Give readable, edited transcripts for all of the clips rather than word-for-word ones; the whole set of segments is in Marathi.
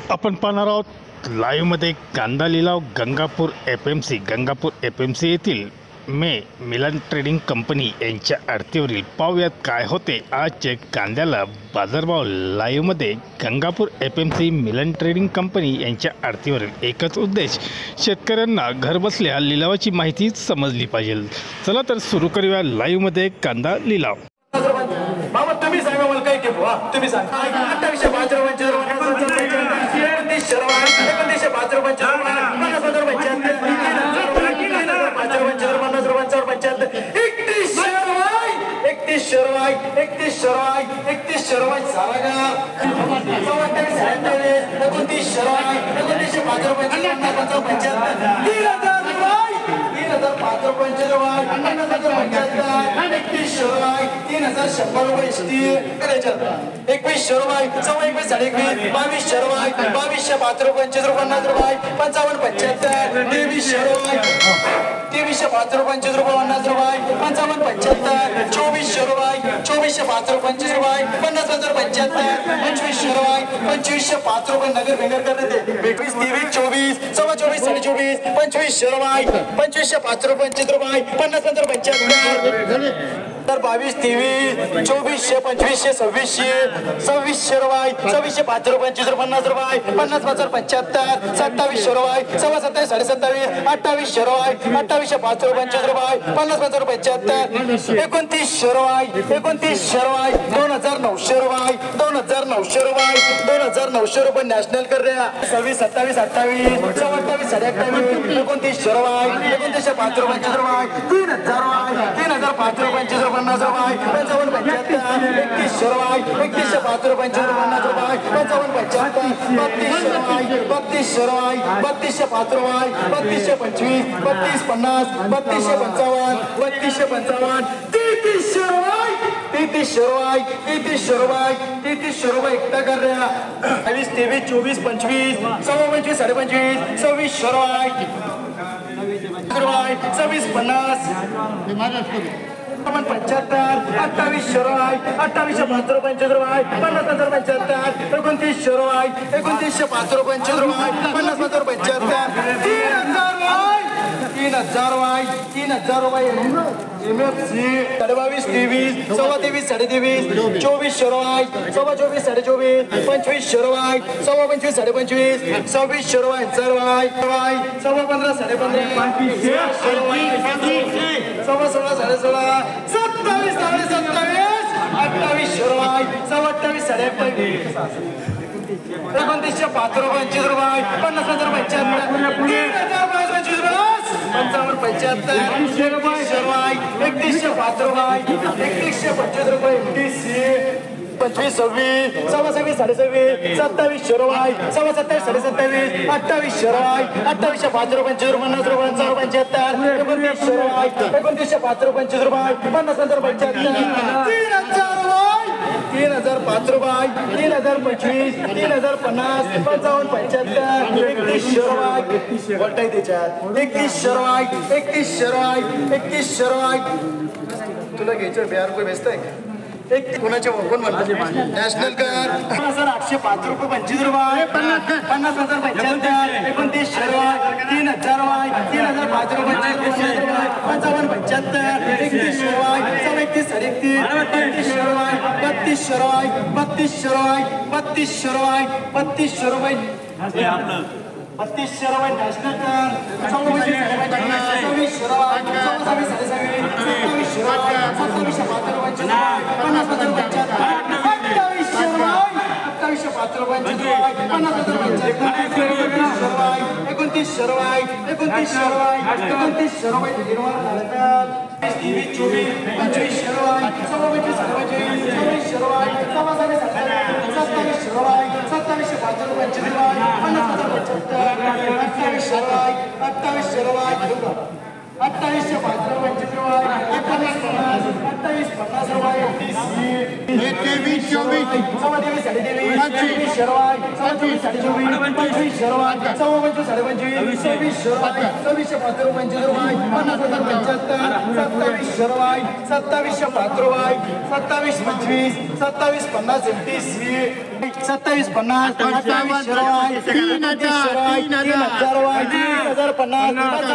आपण पाहणार आहोत लाईव्हमध्ये कांदा लिलाव गंगापूर एफ एम सी येथील मिलन ट्रेडिंग कंपनी यांच्या आडतीवरील. पाहूयात काय होते आजचे कांद्याला बाजारभाव. लाईव्हमध्ये Gangapur FMC. Milan trading company यांच्या आडतीवरील. एकच उद्देश, शेतकऱ्यांना घरबसल्या लिलावाची माहिती समजली पाहिजे. चला तर सुरू करूया लाईव्हमध्ये कांदा लिलाव. बाबा तुम्ही सांगा मला काय केलं. तुम्ही सांगा 28 नगर भेंगर करते 21 23 24 24 24 25 शेरवाई 25 5 रुपये 25 रुपये 50 75 तर 22 23 24 25 26 26 शेरवाई 26 5 रुपये 25 50 रुपये 50 75 27 शेरवाई 27 27 28 शेरवाई 28 5 रुपये 25 रुपये 50 75 29 शेरवाई 2900 रुपये 2900 रुपये 2900 रुपये नॅशनल कर रहा 26 27 28 28 28 29 शेरवाई 29 5 रुपये 25 रुपये 3000 5 रुपये 50 रुपये 50 रुपये 55 75 31 शेरवाई 31 5 रुपये 50 रुपये 55 75 32 शेरवाई 32 5 रुपये 32 25 32 50 32 55 32 55 33 शेरवाई 33 शेरवाई 33 शेरवाई एकटा कर रहा 22 23 24 25 25 25 26 शेरवाई 26 50 75 28 शेरवाई 28 5 रुपये 25 रुपये 50 75 29 शेरवाई 29 5 रुपये 25 रुपये 50 75 3000 रुपये MFC 22 23 23 23 24 शेरवाई 24 24 25 शेरवाई 25 25 26 शेरवाई 15 15 16 27 28 शेरवाई 28 28 29 5 रुपये 25 रुपये 50 75 शेरवाई 31 5 रुपये 31 25 रुपये 25 26 26 27 27 शेरवाई 27 27 28 शेरवाई 28 5 रुपये 25 रुपये 50 रुपये 75 29 शेरवाई 29 5 रुपये 25 रुपये 50 75 3000 5 रुपये 3025 3050 55 75 31 शेरवाई वोल्टाई त्याच्यात 31 शेरवाई 31 शेरवाई तुला घ्यायचं 12 रुपये बेचताय एक कोणाचे कोण म्हणतात नॅशनल कर 805 रुपये 25 रुपये 50,000 75 29 शेरवाई 3000 5 रुपये 55 75 31 शेरवाई 31 31 शेरवाई 32 शेरवाई 32 शेरवाई 32 शेरवाई 32 शेरवाई 32 शेरवाई नॅशनल कर 26 शेरवाई 27 शेरवाई 27 5 रुपये 50 28 शेरवाई 5 रुपये 29 शेरवाई 29 शेरवाई 29 शेरवाई 24 25 शेरवाई 26 शेरवाई 27 शेरवाई 27 5 रुपये 50 28 शेरवाई 28 शेरवाई 2850 रुपये 2850 रुपये 23, 24, 24 साडेतेवीस 24 शरवाई 24 साडेचोवीस 25 शरवाई 25 साडेपंचवीस 26 शरवाई 26 रुपये 50,075 शरवाई 2705 रुपये 27 25 27 50 27 50 28 शरवाई 30,000 रुपये 30,050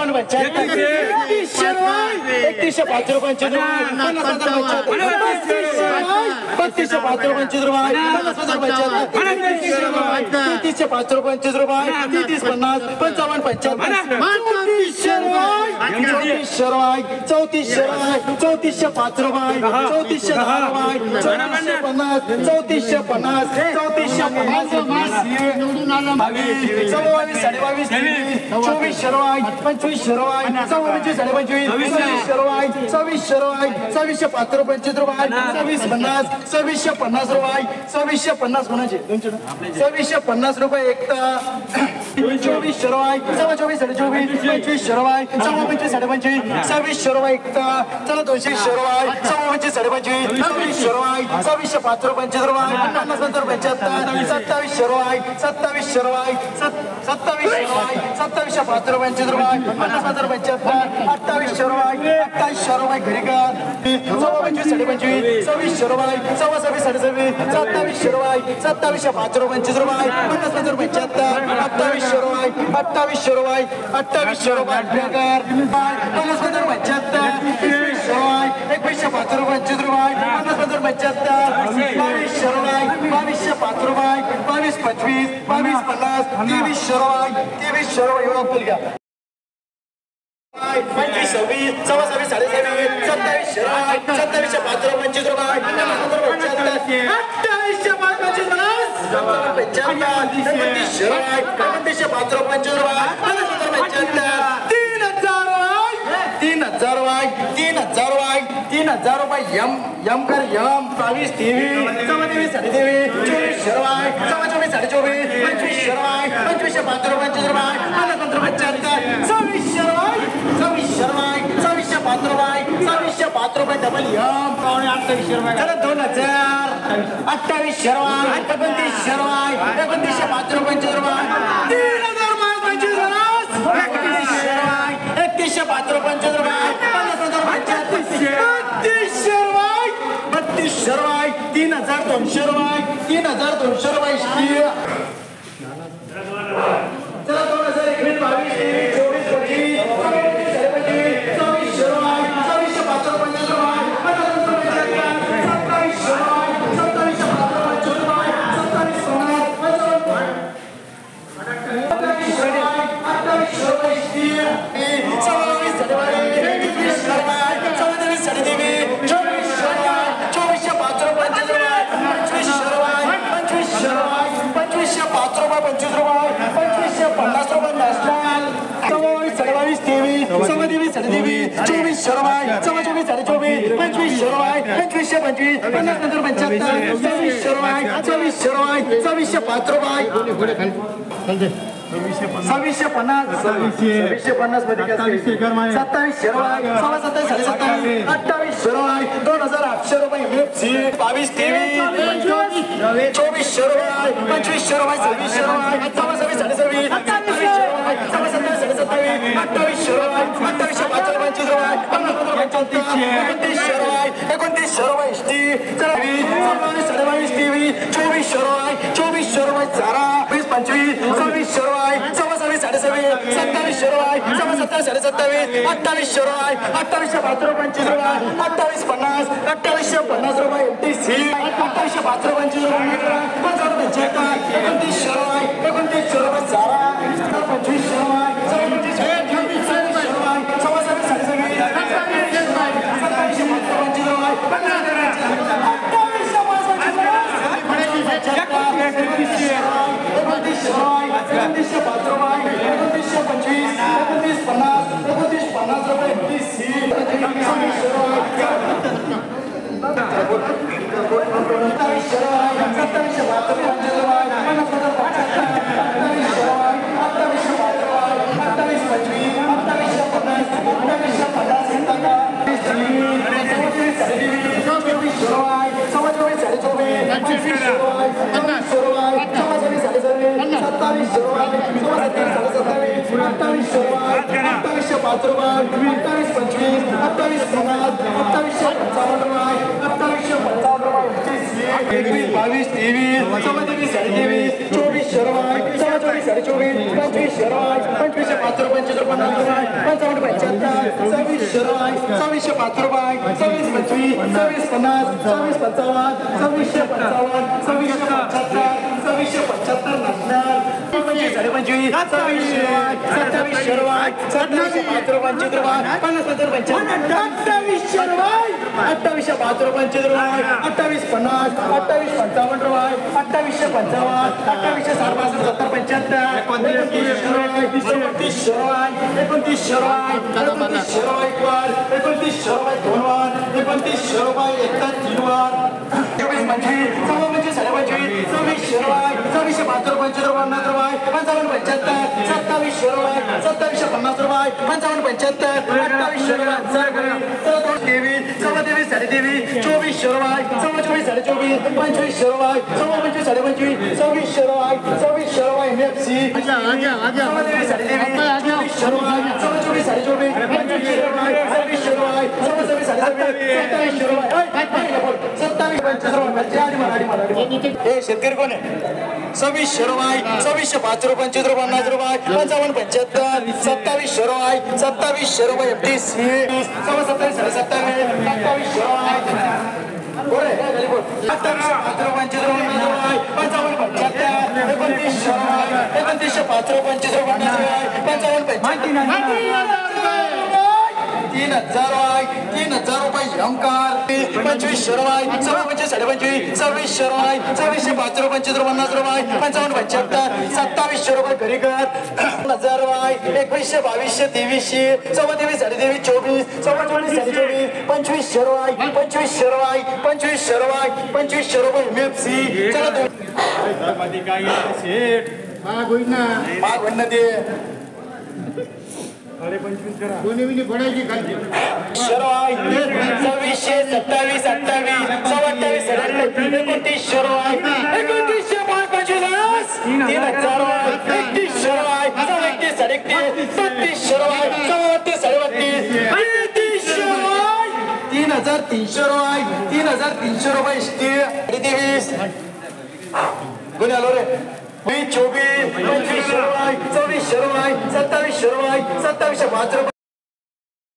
31 शरवाई 3105 रुपये 32,005 रुपये 50,005 रुपये 33,5 रुपये 30,005 रुपये 30,50 55 34 शरवाई 34 शरवाई 34 शरवाई 3405 रुपये 3410 रुपये 3450 24 साडेबावीस 24 शरवाई 25 शरवाई 25 साडेपंचवीस 26 शरवाई 26 शरवाई 2605 रुपये 26 रुपये 2650 रुपये 2650 कोणाचे 2650 रुपये एकता 24 शरवाई 24 साडेचोवीस 25 शरवाई 25 साडेपंचवीस 26 शरवाई एकता चला 200 शरवाई 25 साडेपंचवीस 26 शरवाई 2605 रुपये 25 रुपये 50 रुपये 27 शरवाई 27 शरवाई 27 शरवाई 2705 रुपये 25 रुपये 50 रुपये 28 शरवाई 28 शरवाई घरी का 25 साडेपंचवीस 26 शरवाई 26 साडेसव्वीस 27 शरवाई 2705 रुपये 25 रुपये 50 रुपये 28 शरवाई 28 शरवाई 28 शरवाई प्रकार 50 रुपये 21 शरवाई 2105 रुपये 25 रुपये 50 रुपये 22 शरवाई 2205 रुपये 22 25 22 50 23 शरवाई 23 शरवाई एवढा बोल घ्या 25 26 27 साडेसव्वीस 27 शरवाई 2705 रुपये 25 रुपये 28 शरवाई 2905 रुपये 25 रुपये 3,000 रुपये यम कर यम 22 23 23 साडेतेवीस 24 शरवाई 24 साडेचोवीस 25 शरवाई 2505 रुपये 25 रुपये 26 शरवाई 26 शरवाई 2605 रुपये 2605 रुपये डबल यम 28 शरवाई 2028 शरवाई 29 शरवाई 2905 रुपये 25 रुपये 3,025 शरवाई 3105 रुपये 25 रुपये 32 शरवाई 3,200 रुपये 3,200 रुपये चला 2021 22 24 25 24 शरवाई 2405 रुपये 27 शरवाई 2705 रुपये 27 साडेतेवीस 24 शरवाई 24 साडेचोवीस 25 शरवाई 25 25 50 रुपये 26 शरवाई 24 शरवाई 2605 रुपये 2650 मध्ये 27 शरवाई 27 साडेसत्तावीस 28 शरवाई 2,800 रुपये 22 23 24 शरवाई 25 शरवाई 26 शरवाई 27 साडेसव्वीस 28 शरवाई 27 साडेसत्तावीस 28 शरवाई 28 5 रुपये 25 रुपये 29 शरवाई 29 शरवाई 27 साडेबावीस 24 शरवाई 24 शरवाई 20 25 26 शरवाई 27 साडेसव्वीस 27 शरवाई 27 साडेसत्तावीस 28 शरवाई 28 5 रुपये 25 रुपये 28 50 2850 रुपये MTC 28 5 रुपये 25 रुपये 29 शरवाई 29 शरवाई 25 शरवाई 25 शरवाई 27 साडेसव्वीस 28 27 शरवाई 27 28 शरवाई 28 5 रुपये 28 25 28 50 28 55 रुपये 28 55 रुपये 21 22 23 27 23 24 शरवाई 24 24 25 शरवाई 25 5 रुपये 50 रुपये 55 75 26 शरवाई 26 5 रुपये 26 25 26 50 26 55 26 55 26 75 26 75 नसणार 25 25 27 शरवाई 27 5 रुपये 25 रुपये 50 50 28 शरवाई 28 5 रुपये 25 रुपये 28 50 28 55 रुपये 28 55 28 60 70 75 29 शरवाई 29 शरवाई 29 शरवाई 29 शरवाई वर 29 शरवाई 2 वर 29 शरवाई 1 3 वर 24 25 25 25 26 शरवाई 26 5 रुपये 50 रुपये 55 75 27 शरवाई 27 50 रुपये 55 75 28 शरवाई 23 24 शरवाई 24 24 25 शरवाई 25 25 26 शरवाई 26 शरवाई एमएफसी 24 शरवाई 24 25 शरवाई 26 शरवाई 27 हे शेतकरी कोण आहे 26 शरवाई 26 5 रुपये 25 रुपये 50 रुपये 55 75 27 शरवाई 27 शरवाई एफडीसी 27 27 शरवाई बोले 28 5 रुपये 25 रुपये 55 75 29 शरवाई 29 5 रुपये 25 रुपये 55 3,000 रुपये ओंकार 25 शरवाई 25 25 26 शरवाई 26 5 रुपये 25 रुपये 50 रुपये 55 75 27 रुपये घरीकर 1000 रुपये 21 22 23 24 24 24 25 शरवाई 25 शरवाई 25 शरवाई 25 शरवाई एमएफसी चला मध्ये काय सेठ माग होईना ते कोणी बिनी पडायची खालची शरवाई 26 27 28 27 29 शरवाई 29 25 3,000 31 शरवाई 31 31 शरवाई 32 33 शरवाई 3,300 रुपये 3,300 रुपये स्टील 23 कोणी आलो रे 24 25 शरवाई 24 शरवाई 27 शरवाई 27 5 रुपये